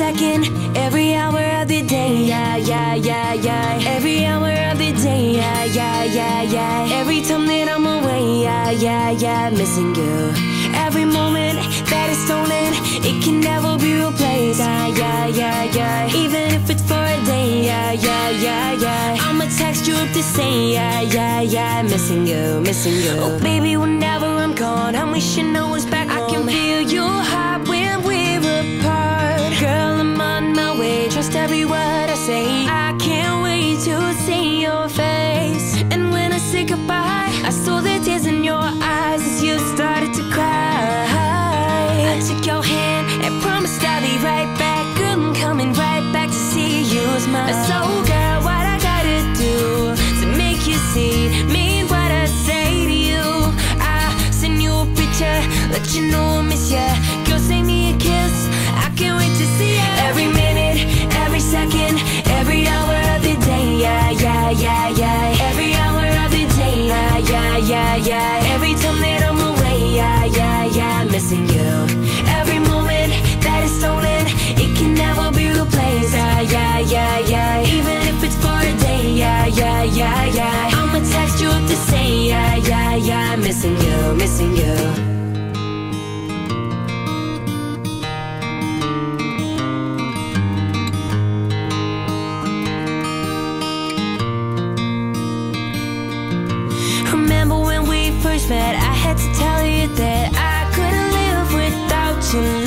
second, every hour of the day, yeah, yeah, yeah, yeah. Every hour of the day, yeah, yeah, yeah, yeah. Every time that I'm away, yeah, yeah, yeah, missing you. Every moment that is stolen, it can never be replaced, yeah, yeah, yeah, yeah. Even if it's for a day, yeah, yeah, yeah, yeah. I'ma text you up to say, yeah, yeah, yeah, missing you, missing you. Oh baby, whenever I'm gone, I'm wishing I was back home. I can feel your heart when we're apart. Girl, I'm on my way, trust every word I say. I can't wait to see your face. And when I say goodbye, I saw the tears in your eyes as you started to cry. I took your hand and promised I'll be right back. Girl, I'm coming right back to see you smile. So girl, what I gotta do to make you see mean what I say to you? I send you a picture, let you know I miss ya. Girl, send me a kiss, I can't wait to see ya. Every minute, every second, every hour of the day, yeah, yeah, yeah, yeah. Every hour of the day, yeah, yeah, yeah, yeah. Every time that I'm away, yeah, yeah, yeah, missing you. Every moment that is stolen, it can never be replaced, yeah, yeah, yeah, yeah. Even if it's for a day, yeah, yeah, yeah, yeah. I'ma text you up to say, yeah, yeah, yeah, missing you, missing you. Remember when we first met, I had to tell you that I couldn't live without you.